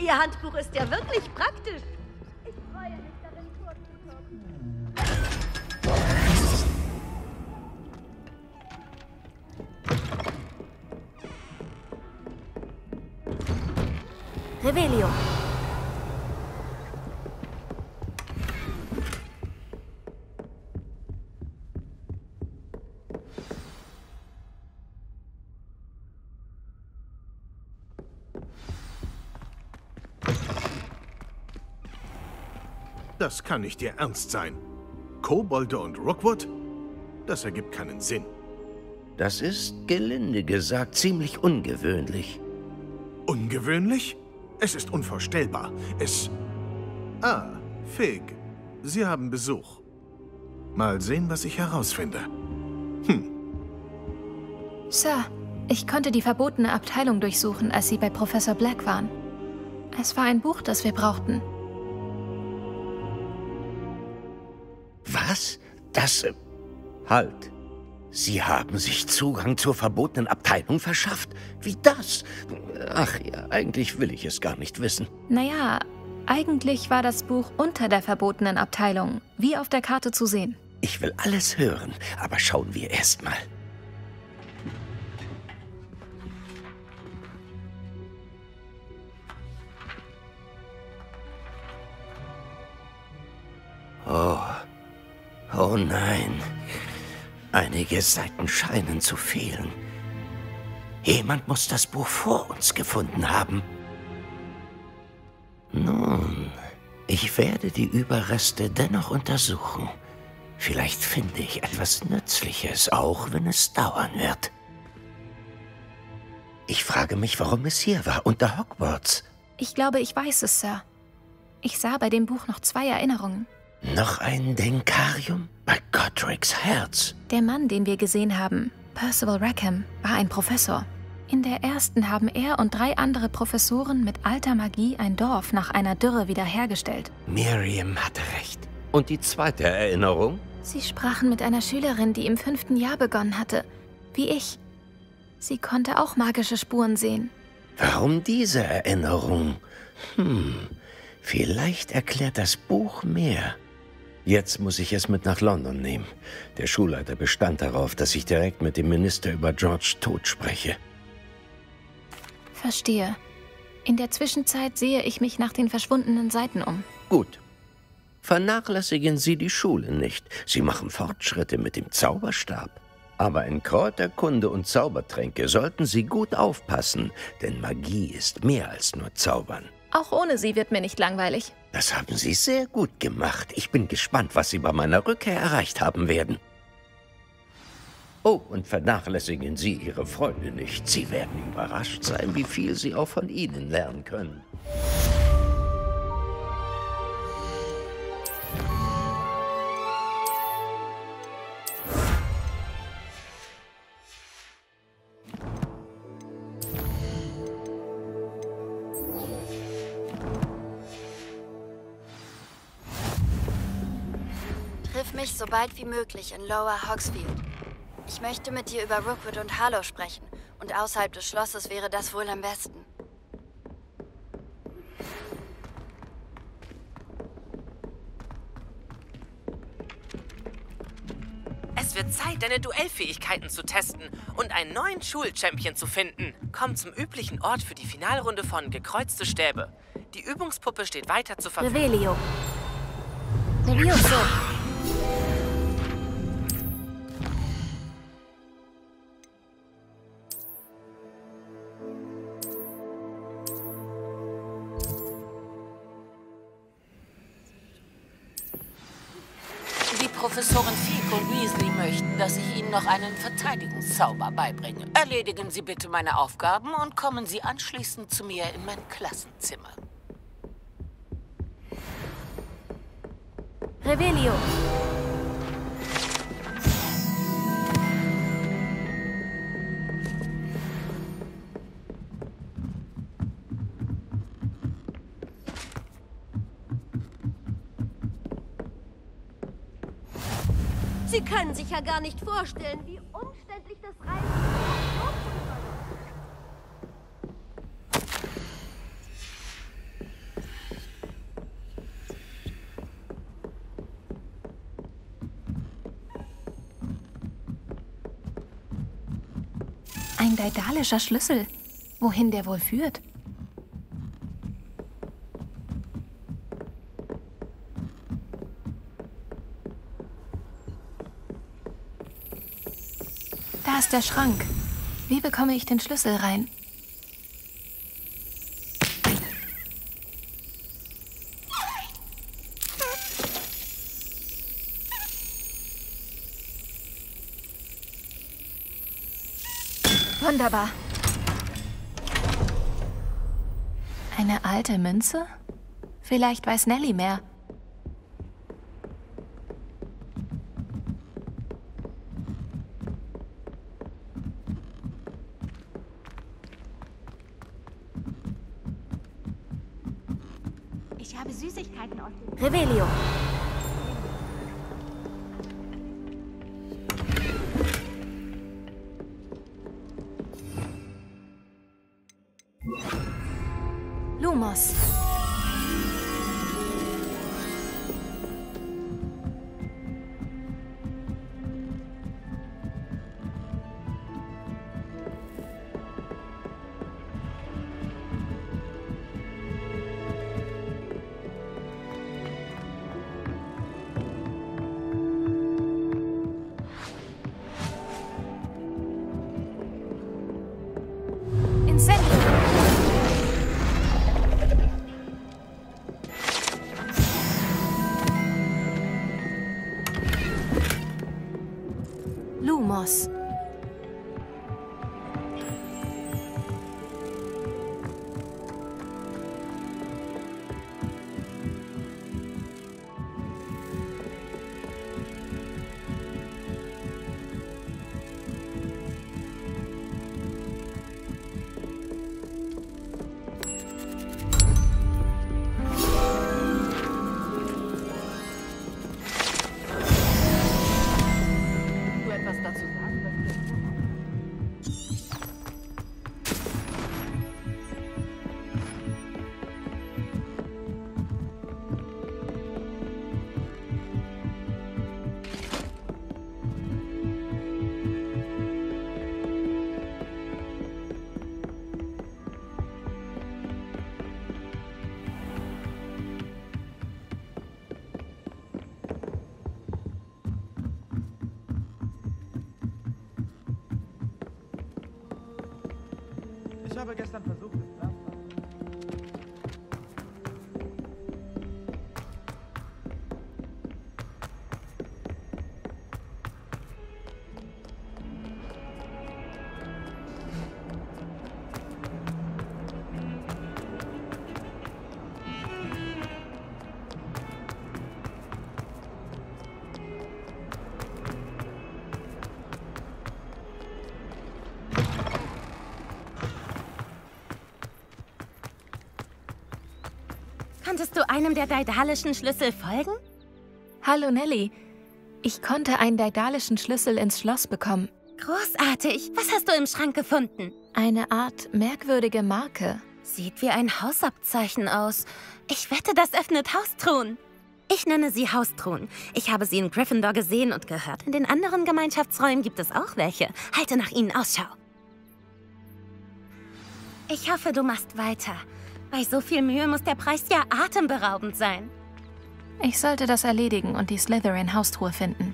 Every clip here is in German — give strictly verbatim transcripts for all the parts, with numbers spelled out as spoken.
Ihr Handbuch ist ja wirklich praktisch. Ich freue mich darin vorzugucken. Revelio. Das kann nicht Ihr Ernst sein. Kobolde und Rookwood? Das ergibt keinen Sinn. Das ist, gelinde gesagt, ziemlich ungewöhnlich. Ungewöhnlich? Es ist unvorstellbar. Es... Ah, Fig. Sie haben Besuch. Mal sehen, was ich herausfinde. Hm. Sir, ich konnte die verbotene Abteilung durchsuchen, als Sie bei Professor Black waren. Es war ein Buch, das wir brauchten. Was? Das... Äh, halt. Sie haben sich Zugang zur verbotenen Abteilung verschafft? Wie das? Ach ja, eigentlich will ich es gar nicht wissen. Naja, eigentlich war das Buch unter der verbotenen Abteilung, wie auf der Karte zu sehen. Ich will alles hören, aber schauen wir erst mal. Oh... Oh nein, einige Seiten scheinen zu fehlen. Jemand muss das Buch vor uns gefunden haben. Nun, ich werde die Überreste dennoch untersuchen. Vielleicht finde ich etwas Nützliches, auch wenn es dauern wird. Ich frage mich, warum es hier war, unter Hogwarts. Ich glaube, ich weiß es, Sir. Ich sah bei dem Buch noch zwei Erinnerungen. Noch ein Denkarium? Bei Godric's Herz. Der Mann, den wir gesehen haben, Percival Rackham, war ein Professor. In der ersten haben er und drei andere Professoren mit alter Magie ein Dorf nach einer Dürre wiederhergestellt. Miriam hatte recht. Und die zweite Erinnerung? Sie sprachen mit einer Schülerin, die im fünften Jahr begonnen hatte. Wie ich. Sie konnte auch magische Spuren sehen. Warum diese Erinnerung? Hm, vielleicht erklärt das Buch mehr. Jetzt muss ich es mit nach London nehmen. Der Schulleiter bestand darauf, dass ich direkt mit dem Minister über George Tod spreche. Verstehe. In der Zwischenzeit sehe ich mich nach den verschwundenen Seiten um. Gut. Vernachlässigen Sie die Schule nicht. Sie machen Fortschritte mit dem Zauberstab. Aber in Kräuterkunde und Zaubertränke sollten Sie gut aufpassen, denn Magie ist mehr als nur Zaubern. Auch ohne sie wird mir nicht langweilig. Das haben Sie sehr gut gemacht. Ich bin gespannt, was Sie bei meiner Rückkehr erreicht haben werden. Oh, und vernachlässigen Sie Ihre Freunde nicht. Sie werden überrascht sein, wie viel Sie auch von ihnen lernen können. Triff mich so bald wie möglich in Lower Hogsfield. Ich möchte mit dir über Rookwood und Harlow sprechen. Und außerhalb des Schlosses wäre das wohl am besten. Es wird Zeit, deine Duellfähigkeiten zu testen und einen neuen Schulchampion zu finden. Komm zum üblichen Ort für die Finalrunde von Gekreuzte Stäbe. Die Übungspuppe steht weiter zur Verfügung. Revelio. Levioso. Die Professoren Fig und Weasley möchten, dass ich Ihnen noch einen Verteidigungszauber beibringe. Erledigen Sie bitte meine Aufgaben und kommen Sie anschließend zu mir in mein Klassenzimmer. Revelio. Sie können sich ja gar nicht vorstellen, wie umständlich das Reisen ist. Ein daedalischer Schlüssel. Wohin der wohl führt? Da ist der Schrank. Wie bekomme ich den Schlüssel rein? Wunderbar. Eine alte Münze? Vielleicht weiß Nelly mehr. Ich habe Süßigkeiten aus dem Revelio. Lumos. Lumos. Ich habe gestern versucht, das Glas. Konntest du einem der daedalischen Schlüssel folgen? Hallo Nelly. Ich konnte einen daedalischen Schlüssel ins Schloss bekommen. Großartig. Was hast du im Schrank gefunden? Eine Art merkwürdige Marke. Sieht wie ein Hausabzeichen aus. Ich wette, das öffnet Haustruhen. Ich nenne sie Haustruhen. Ich habe sie in Gryffindor gesehen und gehört. In den anderen Gemeinschaftsräumen gibt es auch welche. Halte nach ihnen Ausschau. Ich hoffe, du machst weiter. Bei so viel Mühe muss der Preis ja atemberaubend sein. Ich sollte das erledigen und die Slytherin-Haustruhe finden.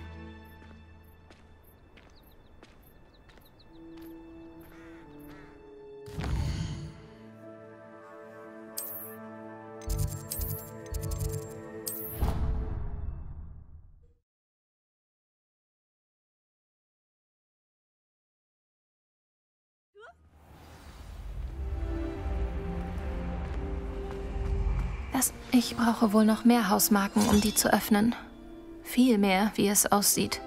Das, ich brauche wohl noch mehr Hausmarken, um die zu öffnen. Viel mehr, wie es aussieht.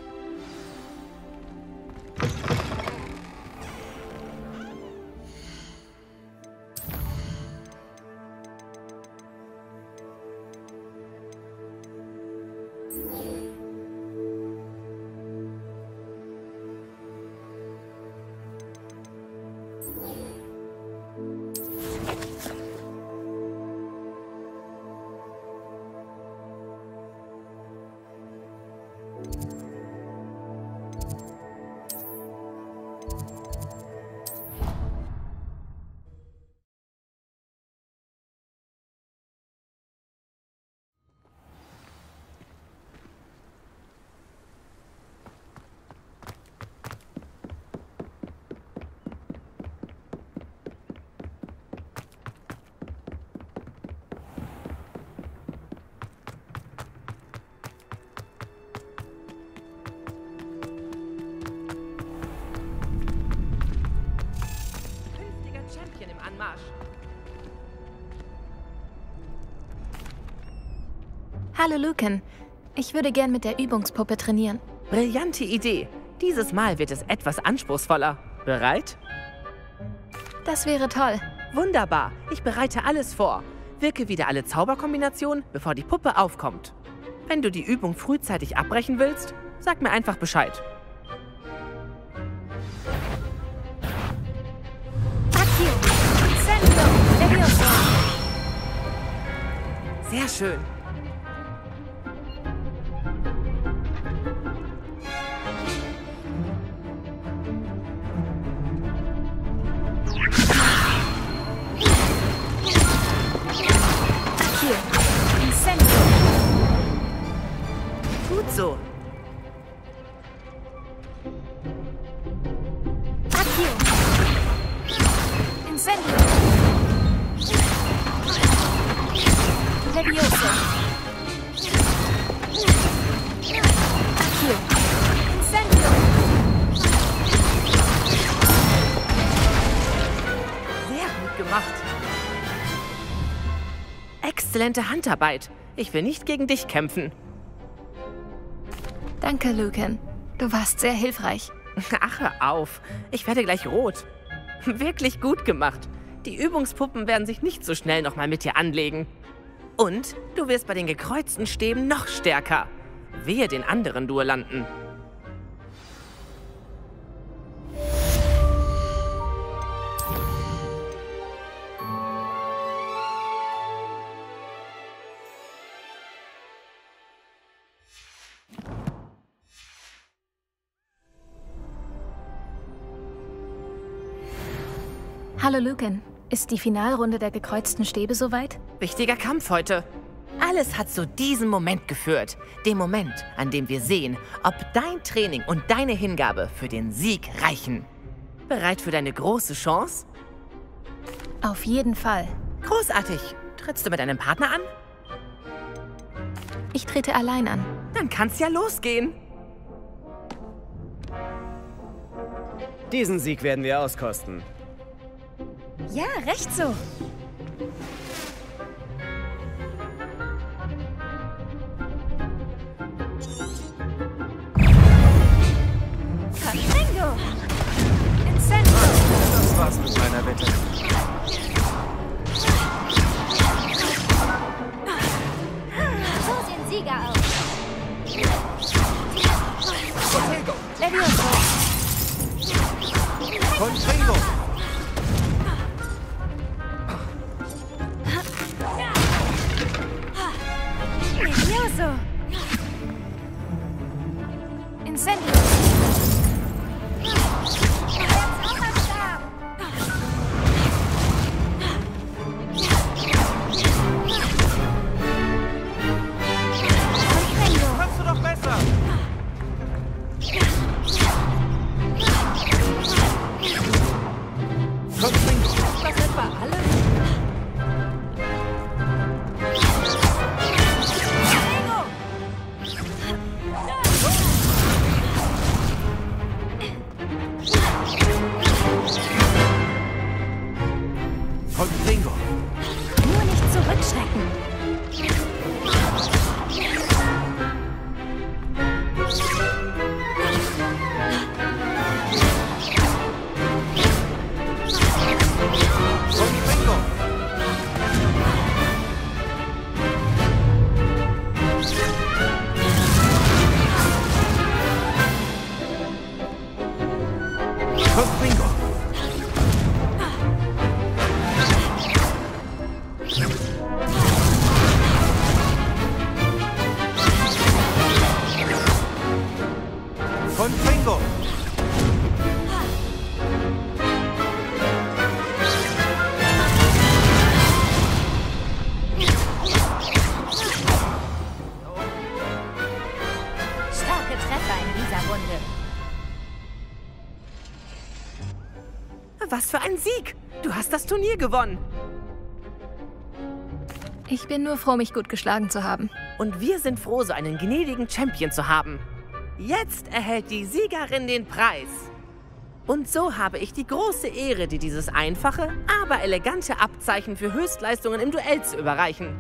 Marsch! Hallo Lucan. Ich würde gern mit der Übungspuppe trainieren. Brillante Idee. Dieses Mal wird es etwas anspruchsvoller. Bereit? Das wäre toll. Wunderbar. Ich bereite alles vor. Wirke wieder alle Zauberkombinationen, bevor die Puppe aufkommt. Wenn du die Übung frühzeitig abbrechen willst, sag mir einfach Bescheid. Sehr schön. Gut so. Incendio. Levioso. Accio. Incendio. Sehr gut gemacht. Exzellente Handarbeit. Ich will nicht gegen dich kämpfen. Danke, Lucan. Du warst sehr hilfreich. Ach, hör auf. Ich werde gleich rot. Wirklich gut gemacht. Die Übungspuppen werden sich nicht so schnell nochmal mit dir anlegen. Und du wirst bei den gekreuzten Stäben noch stärker. Wehe den anderen Duellanten. Hallo Lucan. Ist die Finalrunde der gekreuzten Stäbe soweit? Wichtiger Kampf heute. Alles hat zu diesem Moment geführt. Dem Moment, an dem wir sehen, ob dein Training und deine Hingabe für den Sieg reichen. Bereit für deine große Chance? Auf jeden Fall. Großartig. Trittst du mit deinem Partner an? Ich trete allein an. Dann kann's ja losgehen. Diesen Sieg werden wir auskosten. Ja, recht so. Bingo! Incendio! Das war's mit meiner Wette. So sehen Sieger aus. Protego! Levioso! Contrigo! Levioso! Incendio! Kannst du doch besser! Contrigo! Das etwa alle? Contrigo! Nur nicht zurückschrecken. Contrigo! Contrigo! Contrigo! Starke Treffer in dieser Runde. Was für ein Sieg! Du hast das Turnier gewonnen. Ich bin nur froh, mich gut geschlagen zu haben. Und wir sind froh, so einen gnädigen Champion zu haben. Jetzt erhält die Siegerin den Preis. Und so habe ich die große Ehre, dir dieses einfache, aber elegante Abzeichen für Höchstleistungen im Duell zu überreichen.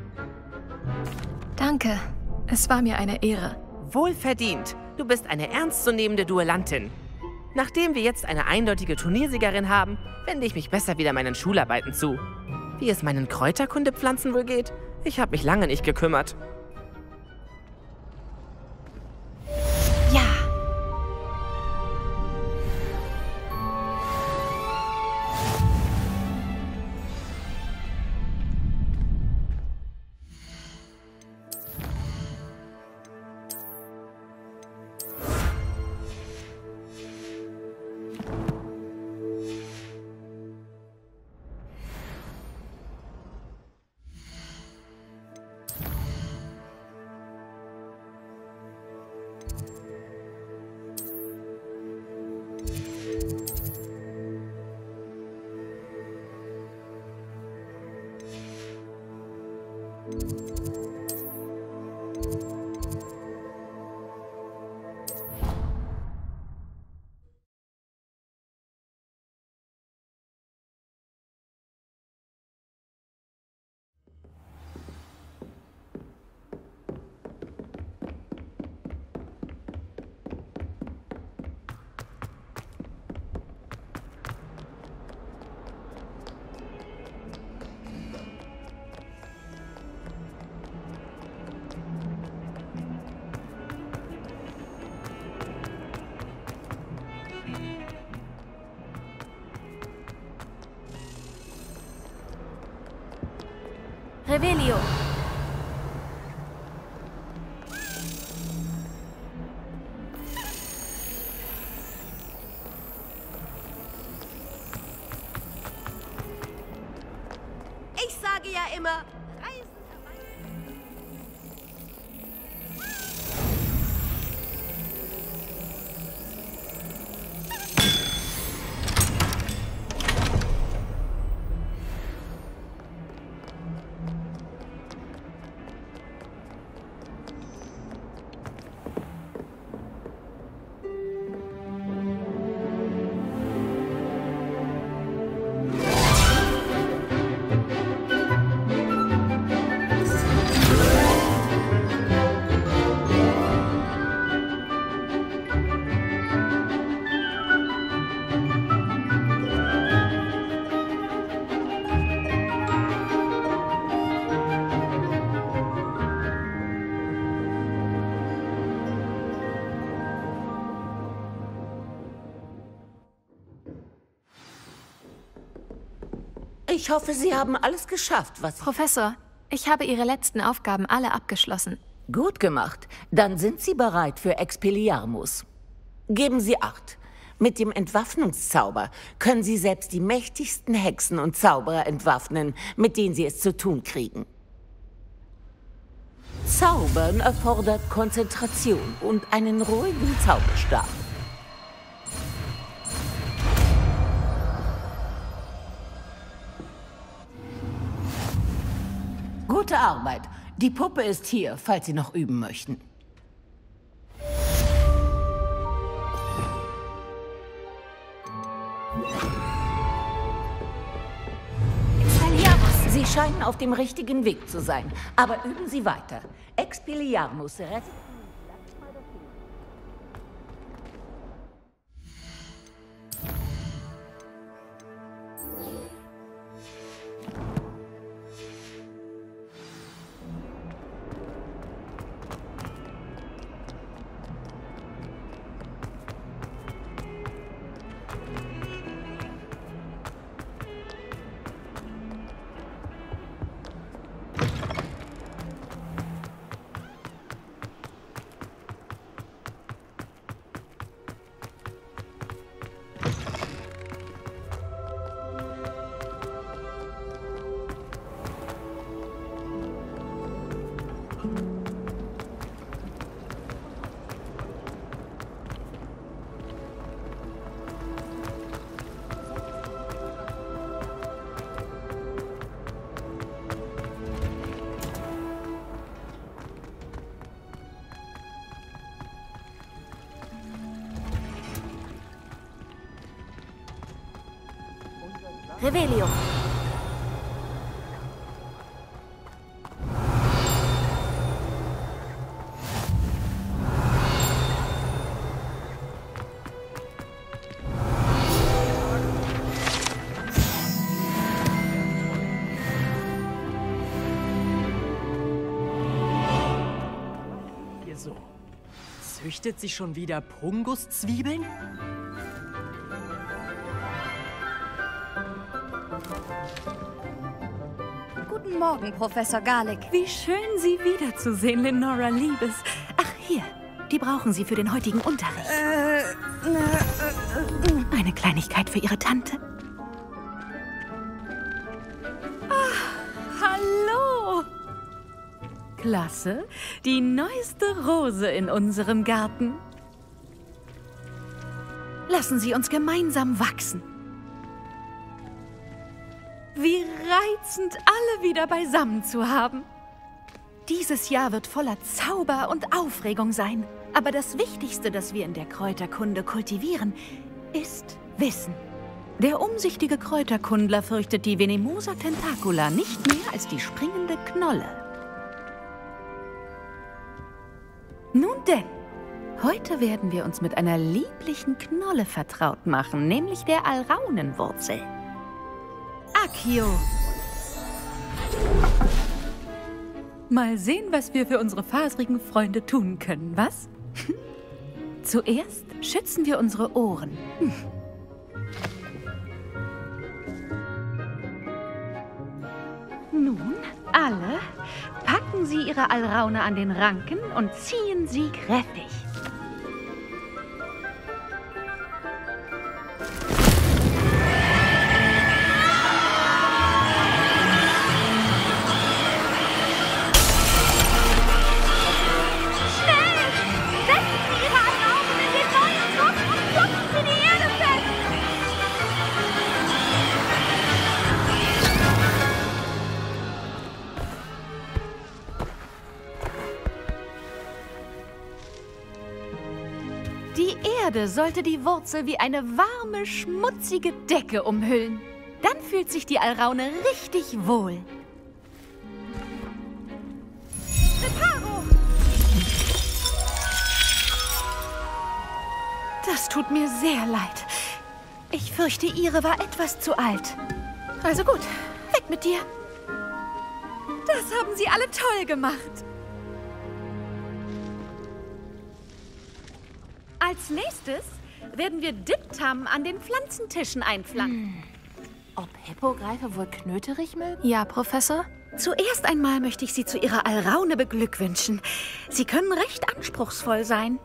Danke. Es war mir eine Ehre. Wohlverdient. Du bist eine ernstzunehmende Duellantin. Nachdem wir jetzt eine eindeutige Turniersiegerin haben, wende ich mich besser wieder meinen Schularbeiten zu. Wie es meinen Kräuterkundepflanzen wohl geht? Ich habe mich lange nicht gekümmert. Ja. Revelio. Ich sage ja immer, Reisen Ich hoffe, Sie haben alles geschafft, was... Professor, ich habe Ihre letzten Aufgaben alle abgeschlossen. Gut gemacht. Dann sind Sie bereit für Expelliarmus. Geben Sie Acht. Mit dem Entwaffnungszauber können Sie selbst die mächtigsten Hexen und Zauberer entwaffnen, mit denen Sie es zu tun kriegen. Zaubern erfordert Konzentration und einen ruhigen Zauberstab. Gute Arbeit. Die Puppe ist hier, falls Sie noch üben möchten. Expelliarmus! Sie scheinen auf dem richtigen Weg zu sein, aber üben Sie weiter. Expelliarmus rettet... Revelio. So. Züchtet sie schon wieder Punguszwiebeln? Guten Morgen, Professor Garlick. Wie schön, Sie wiederzusehen, Lenora Liebes. Ach, hier. Die brauchen Sie für den heutigen Unterricht. Äh, äh, äh, Eine Kleinigkeit für Ihre Tante. Ah, hallo. Klasse. Die neueste Rose in unserem Garten. Lassen Sie uns gemeinsam wachsen. Wie reizend, alle wieder beisammen zu haben. Dieses Jahr wird voller Zauber und Aufregung sein. Aber das Wichtigste, das wir in der Kräuterkunde kultivieren, ist Wissen. Der umsichtige Kräuterkundler fürchtet die Venemosa tentacula nicht mehr als die springende Knolle. Nun denn, heute werden wir uns mit einer lieblichen Knolle vertraut machen, nämlich der Alraunenwurzel. Accio. Mal sehen, was wir für unsere faserigen Freunde tun können, was? Zuerst schützen wir unsere Ohren. Hm. Nun, alle, packen Sie Ihre Alraune an den Ranken und ziehen sie kräftig. Die Erde sollte die Wurzel wie eine warme, schmutzige Decke umhüllen. Dann fühlt sich die Alraune richtig wohl. Reparo! Das tut mir sehr leid. Ich fürchte, Ihre war etwas zu alt. Also gut, weg mit dir. Das haben Sie alle toll gemacht. Als nächstes werden wir Diptam an den Pflanzentischen einpflanzen. Hm. Ob Hippogreife wohl knöterig mögen? Ja, Professor? Zuerst einmal möchte ich Sie zu Ihrer Alraune beglückwünschen. Sie können recht anspruchsvoll sein.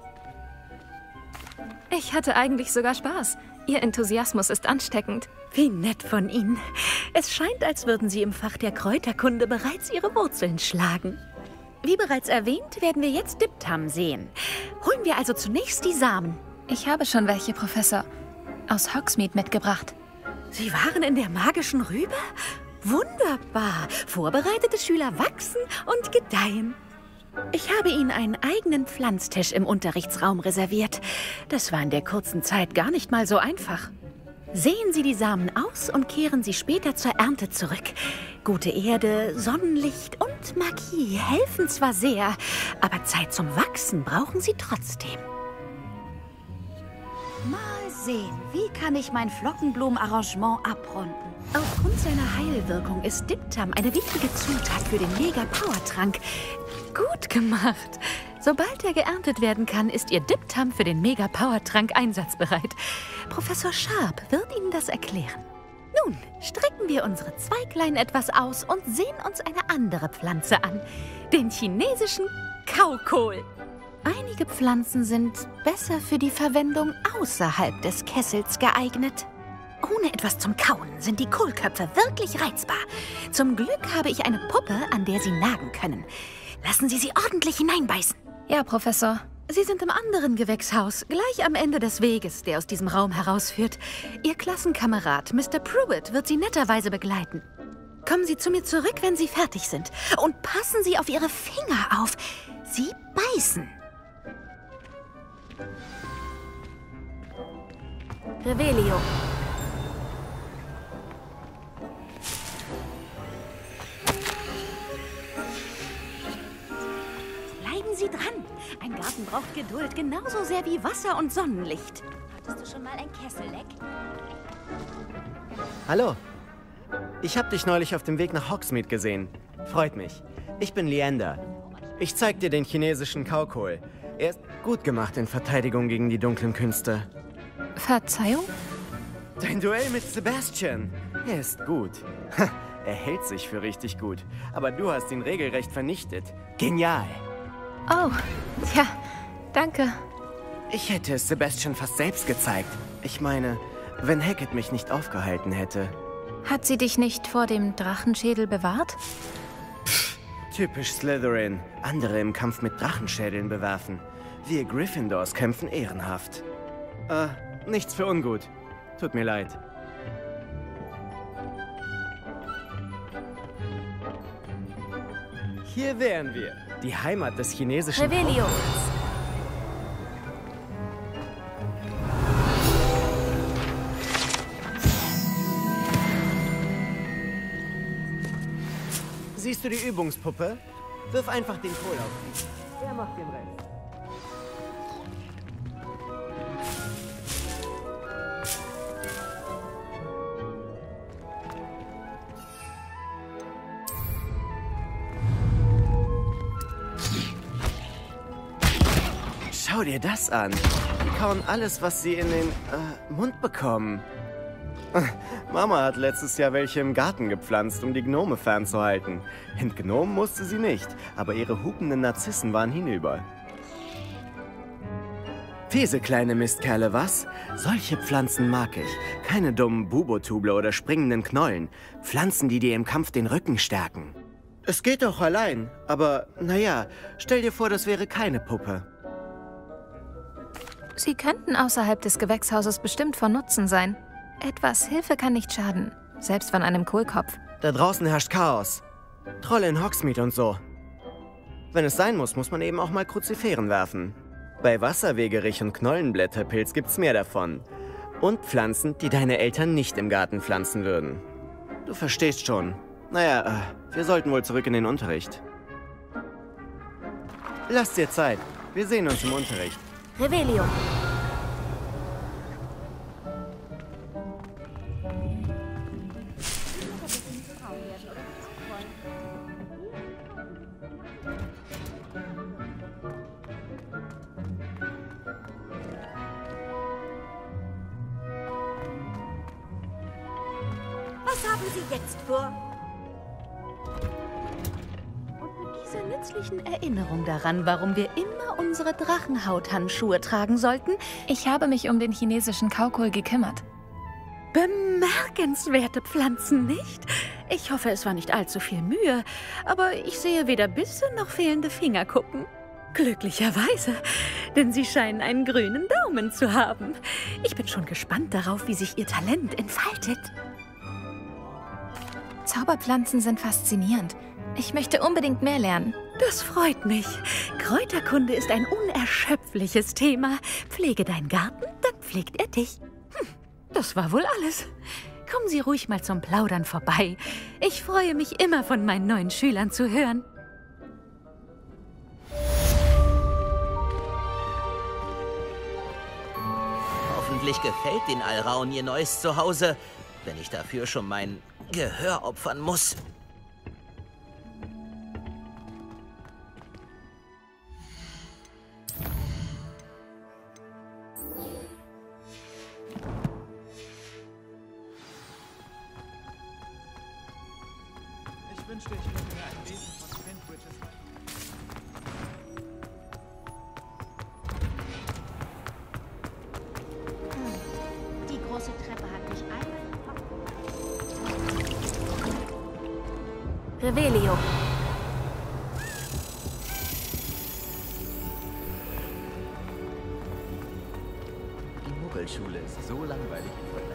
Ich hatte eigentlich sogar Spaß. Ihr Enthusiasmus ist ansteckend. Wie nett von Ihnen. Es scheint, als würden Sie im Fach der Kräuterkunde bereits Ihre Wurzeln schlagen. Wie bereits erwähnt, werden wir jetzt Diptam sehen. Holen wir also zunächst die Samen. Ich habe schon welche, Professor. Aus Hogsmeade mitgebracht. Sie waren in der magischen Rübe? Wunderbar. Vorbereitete Schüler wachsen und gedeihen. Ich habe Ihnen einen eigenen Pflanztisch im Unterrichtsraum reserviert. Das war in der kurzen Zeit gar nicht mal so einfach. Sehen Sie die Samen aus und kehren sie später zur Ernte zurück. Gute Erde, Sonnenlicht und Magie helfen zwar sehr, aber Zeit zum Wachsen brauchen sie trotzdem. Mal sehen, wie kann ich mein Flockenblumenarrangement abrunden? Aufgrund seiner Heilwirkung ist Diptam eine wichtige Zutat für den Mega-Power-Trank. Gut gemacht. Sobald er geerntet werden kann, ist Ihr Diptam für den Mega-Power-Trank einsatzbereit. Professor Sharp wird Ihnen das erklären. Nun, strecken wir unsere Zweiglein etwas aus und sehen uns eine andere Pflanze an. Den chinesischen Kaukohl. Einige Pflanzen sind besser für die Verwendung außerhalb des Kessels geeignet. Ohne etwas zum Kauen sind die Kohlköpfe wirklich reizbar. Zum Glück habe ich eine Puppe, an der Sie nagen können. Lassen Sie sie ordentlich hineinbeißen. Ja, Professor. Sie sind im anderen Gewächshaus, gleich am Ende des Weges, der aus diesem Raum herausführt. Ihr Klassenkamerad, Mister Pruitt, wird Sie netterweise begleiten. Kommen Sie zu mir zurück, wenn Sie fertig sind. Und passen Sie auf Ihre Finger auf. Sie beißen. Revelio. Backen braucht Geduld genauso sehr wie Wasser und Sonnenlicht. Hattest du schon mal ein Kesselleck? Hallo. Ich habe dich neulich auf dem Weg nach Hogsmeade gesehen. Freut mich. Ich bin Leander. Ich zeig dir den chinesischen Kaukohl. Er ist gut gemacht in Verteidigung gegen die dunklen Künste. Verzeihung? Dein Duell mit Sebastian. Er ist gut. Er hält sich für richtig gut. Aber du hast ihn regelrecht vernichtet. Genial. Oh, tja, danke. Ich hätte es Sebastian fast selbst gezeigt. Ich meine, wenn Hackett mich nicht aufgehalten hätte. Hat sie dich nicht vor dem Drachenschädel bewahrt? Pff, typisch Slytherin. Andere im Kampf mit Drachenschädeln bewerfen. Wir Gryffindors kämpfen ehrenhaft. Äh, nichts für ungut. Tut mir leid. Hier wären wir. Die Heimat des chinesischen... Revelio. Siehst du die Übungspuppe? Wirf einfach den Kohl auf sie. Er macht den Rest. Schau dir das an. Die kauen alles, was sie in den äh, Mund bekommen. Mama hat letztes Jahr welche im Garten gepflanzt, um die Gnome fernzuhalten. Entgnomen musste sie nicht, aber ihre hupenden Narzissen waren hinüber. Fiese kleine Mistkerle, was? Solche Pflanzen mag ich. Keine dummen Bubotuble oder springenden Knollen. Pflanzen, die dir im Kampf den Rücken stärken. Es geht auch allein, aber naja, stell dir vor, das wäre keine Puppe. Sie könnten außerhalb des Gewächshauses bestimmt von Nutzen sein. Etwas Hilfe kann nicht schaden, selbst von einem Kohlkopf. Da draußen herrscht Chaos. Trolle in Hogsmeade und so. Wenn es sein muss, muss man eben auch mal Kruziferen werfen. Bei Wasserwegerich und Knollenblätterpilz gibt's mehr davon. Und Pflanzen, die deine Eltern nicht im Garten pflanzen würden. Du verstehst schon. Naja, äh, wir sollten wohl zurück in den Unterricht. Lass dir Zeit. Wir sehen uns im Unterricht. Revelio. Was haben Sie jetzt vor? Und mit dieser nützlichen Erinnerung daran, warum wir immer unsere Drachenhauthandschuhe tragen sollten, ich habe mich um den chinesischen Kaukohl gekümmert. Bemerkenswerte Pflanzen, nicht? Ich hoffe, es war nicht allzu viel Mühe, aber ich sehe weder Bisse noch fehlende Fingerkuppen. Glücklicherweise, denn Sie scheinen einen grünen Daumen zu haben. Ich bin schon gespannt darauf, wie sich Ihr Talent entfaltet. Zauberpflanzen sind faszinierend. Ich möchte unbedingt mehr lernen. Das freut mich. Kräuterkunde ist ein unerschöpfliches Thema. Pflege deinen Garten, dann pflegt er dich. Hm, das war wohl alles. Kommen Sie ruhig mal zum Plaudern vorbei. Ich freue mich immer, von meinen neuen Schülern zu hören. Hoffentlich gefällt den Alraun ihr neues Zuhause, wenn ich dafür schon mein Gehör opfern muss. Ich wünschte, ich könnte mir ein Wesen von Sandwiches leisten. Die große Treppe hat mich einmal... Revelio. Die Muggelschule ist so langweilig im Vergleich.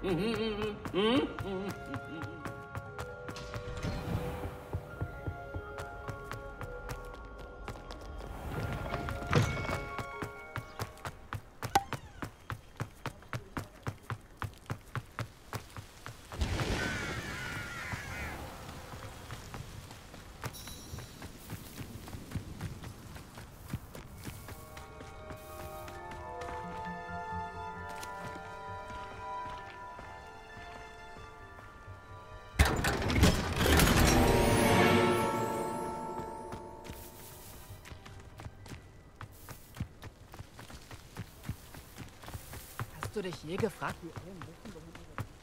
Hast du dich je gefragt, wie Ellen wissen, wohin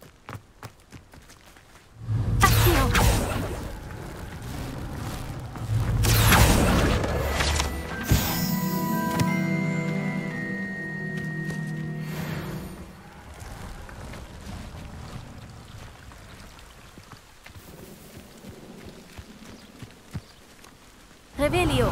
Revelio.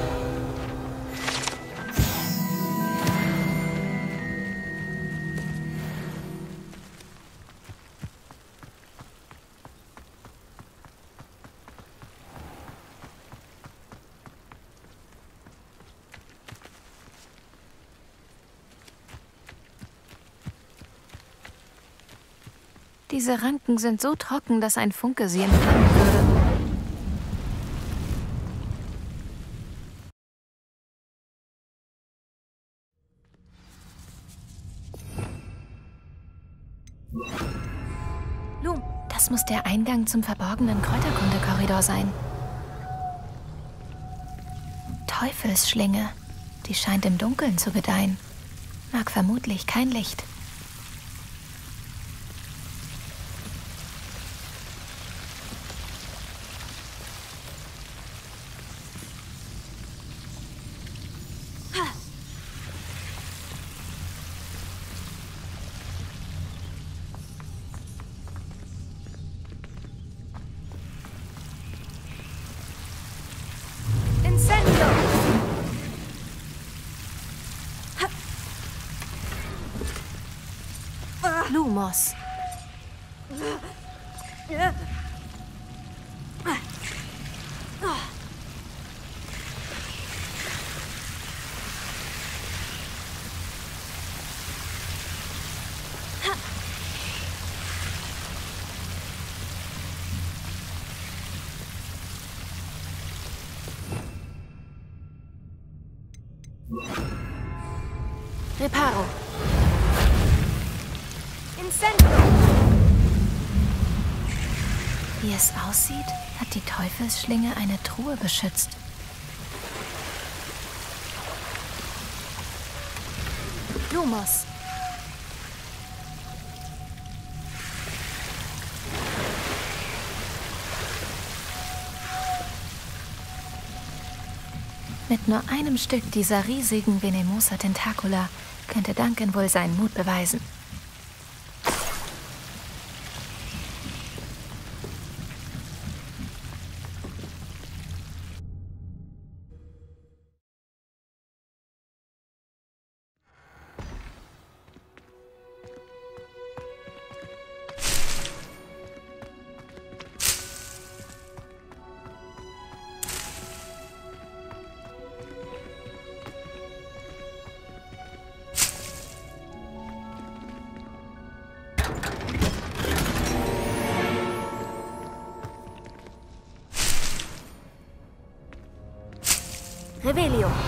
Diese Ranken sind so trocken, dass ein Funke sie entfernen würde. Lum, das muss der Eingang zum verborgenen Kräuterkunde-Korridor sein. Teufelsschlinge. Die scheint im Dunkeln zu gedeihen. Mag vermutlich kein Licht. Lumos. Reparo. Wie es aussieht, hat die Teufelsschlinge eine Truhe beschützt. Lumos. Mit nur einem Stück dieser riesigen Venemosa Tentacula könnte Duncan wohl seinen Mut beweisen. Revelio.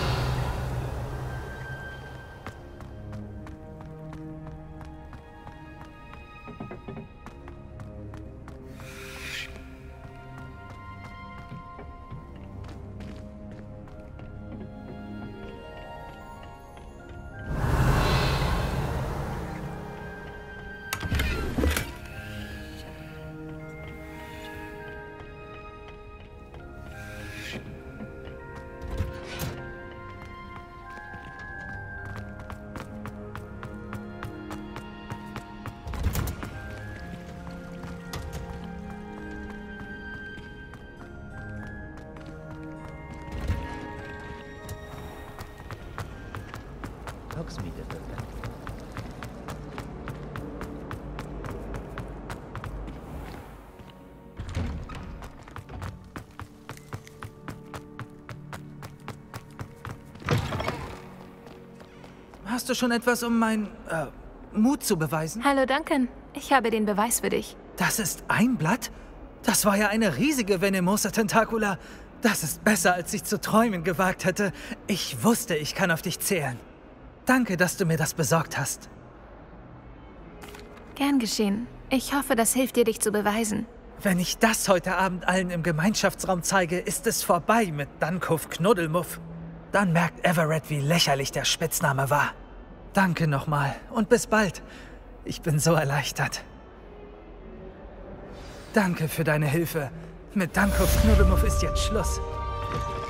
Hast du schon etwas, um meinen äh, Mut zu beweisen? Hallo Duncan, ich habe den Beweis für dich. Das ist ein Blatt? Das war ja eine riesige Venemosa Tentacula. Das ist besser, als ich zu träumen gewagt hätte. Ich wusste, ich kann auf dich zählen. Danke, dass du mir das besorgt hast. Gern geschehen. Ich hoffe, das hilft dir, dich zu beweisen. Wenn ich das heute Abend allen im Gemeinschaftsraum zeige, ist es vorbei mit Dunkhoff Knuddelmuff. Dann merkt Everett, wie lächerlich der Spitzname war. Danke nochmal und bis bald. Ich bin so erleichtert. Danke für deine Hilfe. Mit Dunkhoff Knuddelmuff ist jetzt Schluss.